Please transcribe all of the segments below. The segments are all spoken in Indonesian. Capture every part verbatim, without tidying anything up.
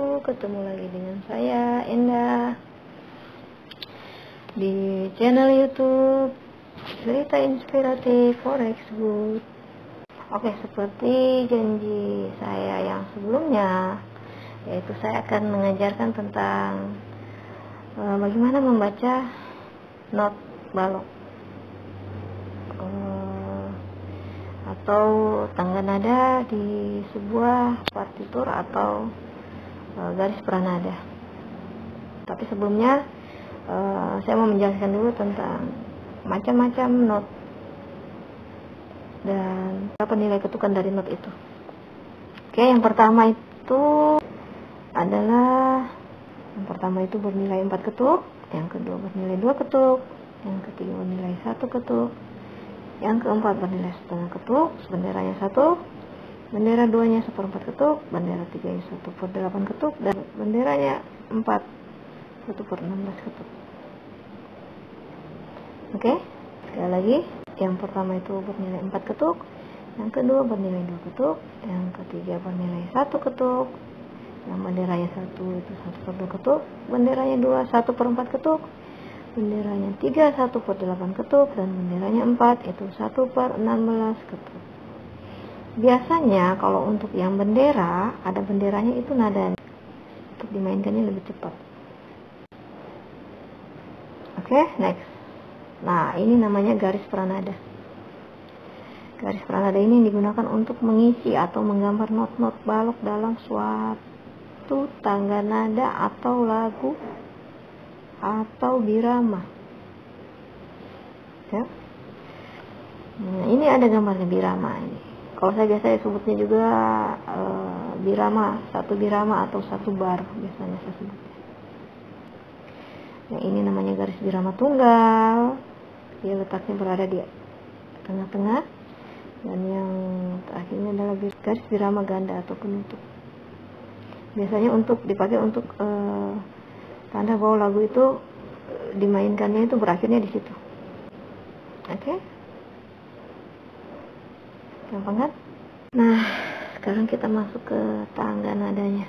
wabarakatuh. Ketemu lagi dengan saya Endah di channel YouTube Cerita Inspiratif Forex Good. Oke, seperti janji saya yang sebelumnya, yaitu saya akan mengajarkan tentang uh, bagaimana membaca not balok uh, atau tangga nada di sebuah partitur atau uh, garis pranada. Tapi sebelumnya uh, saya mau menjelaskan dulu tentang macam-macam not dan apa nilai ketukan dari not itu. Oke, yang pertama itu adalah yang pertama itu bernilai empat ketuk, yang kedua bernilai dua ketuk, yang ketiga bernilai satu ketuk, yang keempat bernilai setengah ketuk, benderanya satu, bendera duanya seperempat ketuk, bendera tiganya satu per delapan ketuk, dan benderanya empat satu per enam belas ketuk. Oke, sekali lagi. Yang pertama itu bernilai empat ketuk, yang kedua bernilai dua ketuk, yang ketiga bernilai satu ketuk, yang benderanya satu itu satu per dua ketuk, benderanya dua satu per empat ketuk, benderanya tiga satu per delapan ketuk, dan benderanya empat itu satu per enam belas ketuk. Biasanya kalau untuk yang bendera, ada benderanya itu nada, untuk dimainkannya lebih cepat. Oke, next. Nah, ini namanya garis pranada. Garis pranada ini digunakan untuk mengisi atau menggambar not-not balok dalam suatu tangga nada atau lagu atau birama. Ya. Nah, ini ada gambarnya birama ini. Kalau saya biasa sebutnya juga e, birama, satu birama atau satu bar biasanya saya sebutnya. Yang ini namanya garis birama tunggal. Dia letaknya berada di tengah-tengah, dan yang terakhirnya adalah garis birama ganda atau penutup. Biasanya untuk dipakai untuk e, tanda bahwa lagu itu e, dimainkannya itu berakhirnya di situ. Oke, gampang kan? Nah, sekarang kita masuk ke tangga nadanya.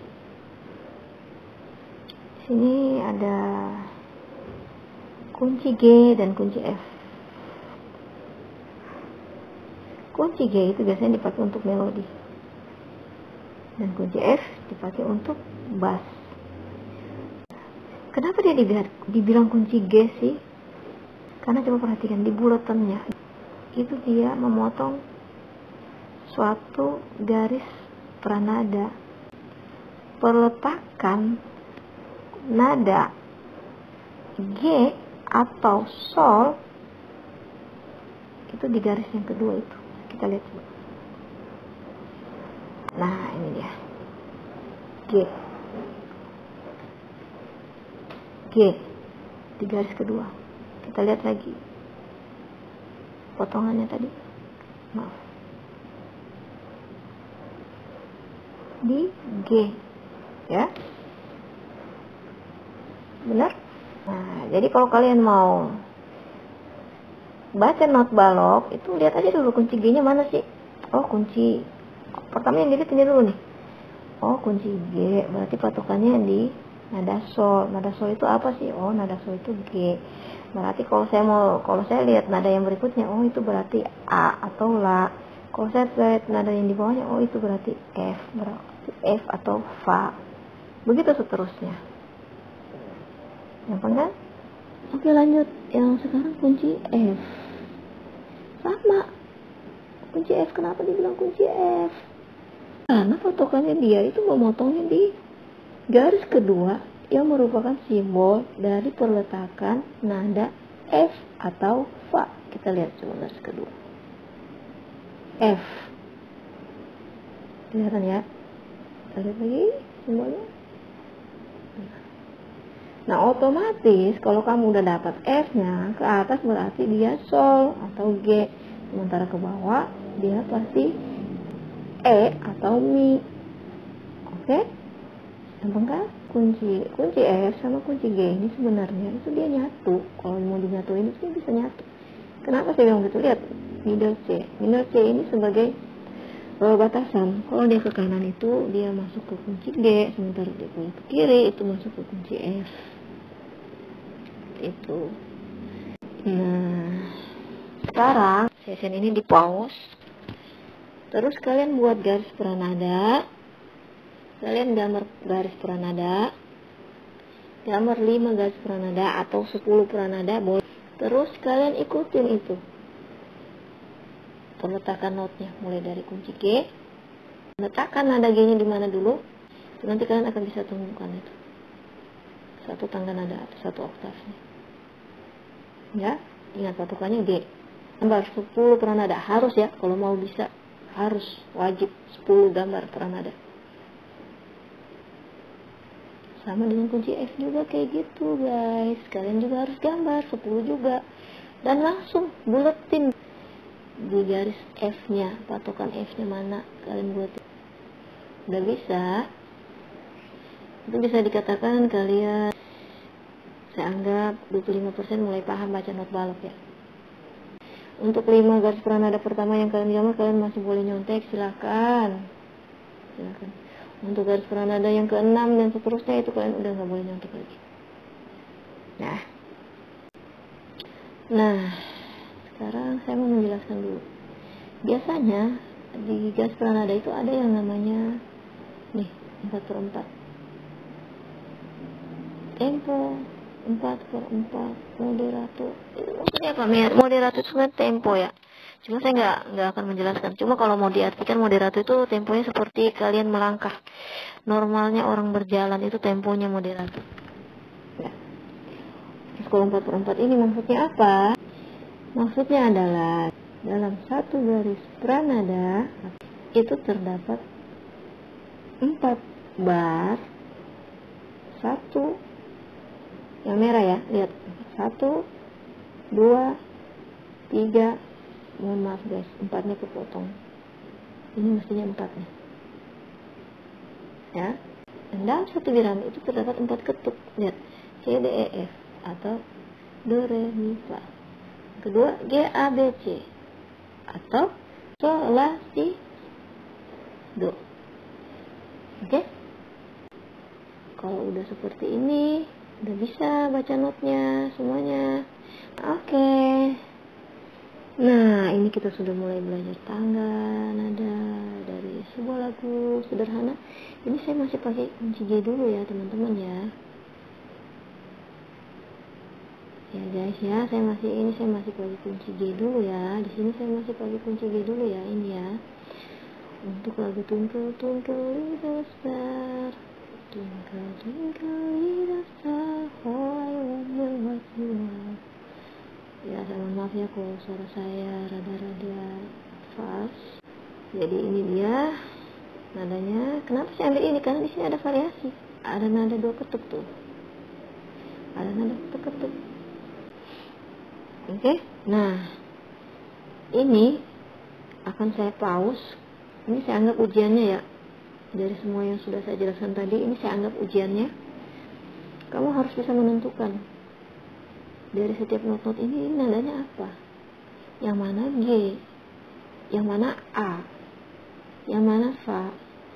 Sini ada kunci G dan kunci F. Kunci G itu biasanya dipakai untuk melodi, dan kunci F dipakai untuk bass. Kenapa dia dibilang kunci G sih? Karena coba perhatikan di bulatannya, itu dia memotong suatu garis pranada. Perletakan nada G atau sol itu di garis yang kedua itu. Kita lihat coba. Nah, ini dia G G di garis kedua. Kita lihat lagi potongannya tadi, maaf, di G, ya, benar? Nah, jadi kalau kalian mau baca not balok, itu lihat aja dulu kunci G-nya mana sih. Oh, kunci pertama yang dilihat ini dulu nih. Oh, kunci G, berarti patokannya di nada sol. Nada sol itu apa sih? Oh, nada sol itu G. Berarti kalau saya mau, kalau saya lihat nada yang berikutnya, oh itu berarti A atau La. Kalau saya lihat nada yang di bawahnya, oh itu berarti F, berarti F atau Fa. Begitu seterusnya. Gampang kan? Oke, lanjut. Yang sekarang kunci F. Sama. Kunci F, kenapa dibilang kunci F? Karena patokannya dia itu memotongnya di garis kedua yang merupakan simbol dari perletakan nada F atau Fa. Kita lihat coba garis kedua. F. Kelihatan ya? Kita lihat lagi simbolnya. Nah, otomatis kalau kamu udah dapat F-nya, ke atas berarti dia sol atau G. Sementara ke bawah dia pasti E atau Mi. Oke? Gampang kan? Kunci kunci F sama kunci G ini sebenarnya itu dia nyatu. Kalau mau dinyatuin itu bisa nyatu. Kenapa saya bilang gitu? Lihat minor C. Minor C ini sebagai uh, batasan. Kalau dia ke kanan itu dia masuk ke kunci G, sementara dia ke kiri itu masuk ke kunci F. Itu. Nah, sekarang session ini di pause. Terus kalian buat garis pranada. Kalian gambar garis pranada. Gambar lima garis pranada atau sepuluh pranada boleh. Terus kalian ikutin itu. Peletakan notnya mulai dari kunci G. Letakkan nada G-nya di mana dulu. Nanti kalian akan bisa temukan itu. Satu tangga nada atau satu oktavnya. Ya, ingat patokannya G. Gambar sepuluh pranada harus ya, kalau mau bisa harus wajib sepuluh gambar pranada. Sama dengan kunci F juga kayak gitu guys. Kalian juga harus gambar sepuluh juga. Dan langsung buletin di garis F-nya, patokan F-nya mana kalian buat. Udah bisa. Itu bisa dikatakan kalian, saya anggap dua puluh lima persen mulai paham baca not balok ya. Untuk lima garis pranada pertama yang kalian gambar, kalian masih boleh nyontek, silakan. Silakan. Untuk garis pranada yang keenam dan seterusnya itu kalian udah nggak boleh nyontek lagi. Nah, nah sekarang saya mau menjelaskan dulu. Biasanya di garis pranada itu ada yang namanya nih empat per empat. Tempo empat per empat, moderato. Maksudnya apa? Moderato itu kan tempo ya. Cuma saya nggak nggak akan menjelaskan. Cuma kalau mau diartikan moderato itu temponya seperti kalian melangkah. Normalnya orang berjalan itu temponya moderato. Ya. Terus kalau empat per empat ini maksudnya apa? Maksudnya adalah dalam satu garis pranada itu terdapat empat bar, satu yang merah ya, lihat, satu, dua, tiga, mohon maaf guys, empatnya kepotong. Ini mestinya empatnya, ya. Dan dalam satu birami itu terdapat empat ketuk, lihat, C, D, E, F atau Do, Re, Mi, Fa. Kedua, G, A, B, C atau Sol, La, Si, Do. Oke? Kalau udah seperti ini, udah bisa baca notnya semuanya. Oke. Nah, ini kita sudah mulai belajar tangga nada dari sebuah lagu sederhana. Ini saya masih pakai kunci G dulu ya, teman-teman ya. Ya guys ya, saya masih ini saya masih pakai kunci G dulu ya. Di sini saya masih pakai kunci G dulu ya, ini ya. Untuk lagu Twinkle Twinkle Little Star. Twinkle twinkle little star, how I wonder what you are. Ya, saya mohon maaf ya kalau suara saya rada-rada fals. Jadi ini dia nadanya. Kenapa saya ambil ini? Karena di sini ada variasi. Ada nada dua ketuk tuh. Ada nada dua ketuk. Oke. Okay? Nah, ini akan saya pause. Ini saya anggap ujiannya ya. Dari semua yang sudah saya jelaskan tadi, ini saya anggap ujiannya. Kamu harus bisa menentukan dari setiap not-not ini, ini nadanya apa. Yang mana G, yang mana A, yang mana Fa,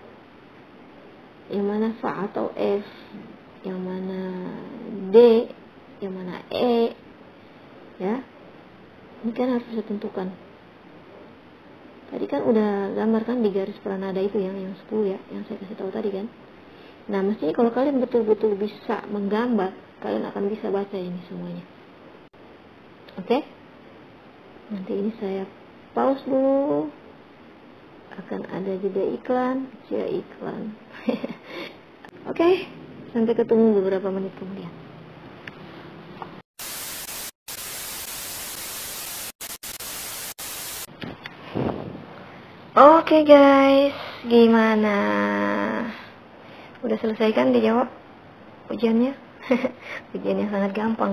yang mana Fa atau F, yang mana D, yang mana E. Ya, ini kan harus bisa tentukan. Tadi kan udah gambarkan di garis pranada itu yang yang sepuluh ya, yang saya kasih tahu tadi kan. Nah, mestinya kalau kalian betul-betul bisa menggambar, kalian akan bisa baca ini semuanya. Oke? Okay? Nanti ini saya pause dulu. Akan ada jeda iklan, jeda iklan. Oke, okay? Sampai ketemu beberapa menit kemudian. Oke okay guys, gimana? Udah selesai kan dijawab ujiannya? Ujiannya sangat gampang.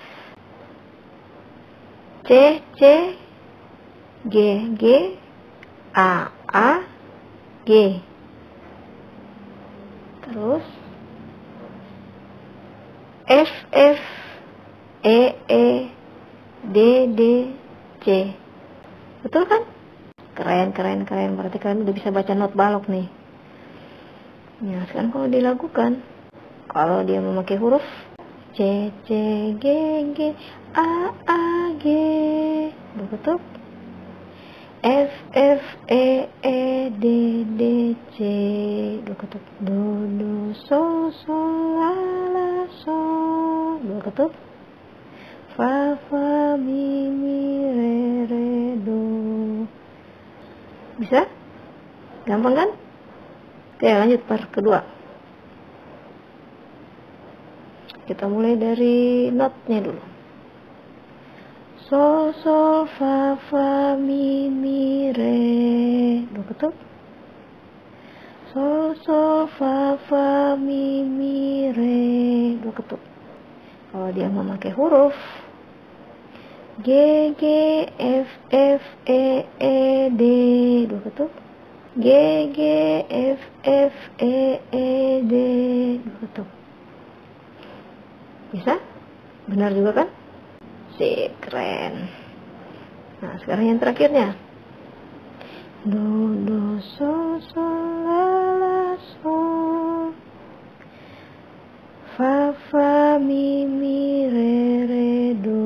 C, C, G, G, A, A, G. Terus F, F, E, E, D, D, C. Betul kan? Keren, keren, keren. Berarti kalian udah bisa baca not balok nih. Nah, sekarang kalau dilakukan, kalau dia memakai huruf C, C, G, G, A, A, G, dua ketuk. F, F, E, E, D, D, C, dua ketuk. Do, do, so, so, la, la, so, dua ketuk. Fa, fa, mi, mi, re, re, do. Bisa? Gampang kan? Oke, lanjut part kedua. Kita mulai dari notnya dulu. So, so, fa, fa, mi, mi, re. Dua ketuk. So, so, fa, fa, mi, mi, re. Dua ketuk. Kalau dia memakai huruf G, G, F, F, E, E, D. Dua ketuk. G, G, F, F, E, E, D. Dua ketuk. Bisa? Benar juga kan? Sip, keren. Nah, sekarang yang terakhirnya. Do, do, so, so, la, la, so. Fa, fa, mi, mi, re, re, do.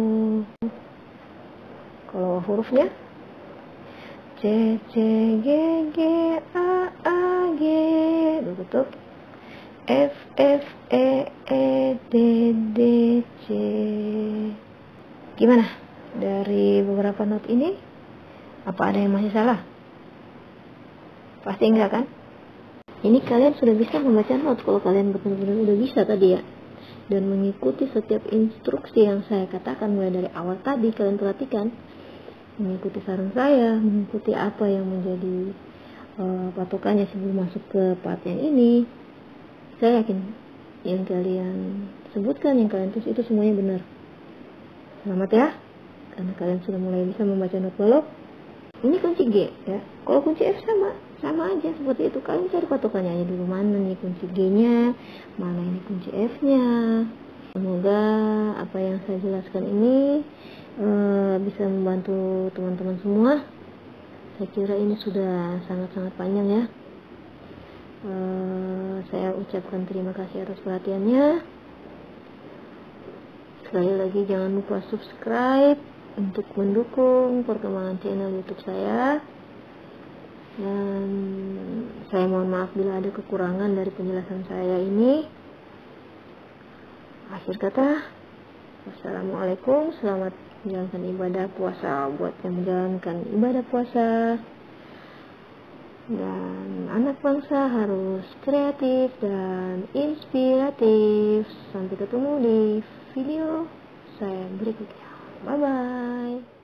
Kalau hurufnya C, C, G, G, A, A, G. Dua ketuk. F, F, E, E, D, D, C. Gimana? Dari beberapa not ini, apa ada yang masih salah? Pasti enggak kan? Ini kalian sudah bisa membaca not kalau kalian benar-benar udah bisa tadi ya. Dan mengikuti setiap instruksi yang saya katakan mulai dari awal tadi, kalian perhatikan. Mengikuti saran saya, mengikuti apa yang menjadi uh, patokannya sebelum masuk ke part yang ini. Saya yakin yang kalian sebutkan, yang kalian tulis itu semuanya benar. Selamat ya, karena kalian sudah mulai bisa membaca not balok. Ini kunci G ya. Kalau kunci F sama, sama aja seperti itu. Kalian cari patokannya aja dulu, mana nih kunci G-nya, mana ini kunci F-nya. Semoga apa yang saya jelaskan ini uh, bisa membantu teman-teman semua. Saya kira ini sudah sangat-sangat panjang ya. Uh, saya ucapkan terima kasih atas perhatiannya. Sekali lagi jangan lupa subscribe untuk mendukung perkembangan channel YouTube saya. Dan saya mohon maaf bila ada kekurangan dari penjelasan saya ini. Akhir kata, wassalamualaikum, selamat menjalankan ibadah puasa buat yang menjalankan ibadah puasa. Dan anak bangsa harus kreatif dan inspiratif. Sampai ketemu di video saya berikutnya. Bye bye.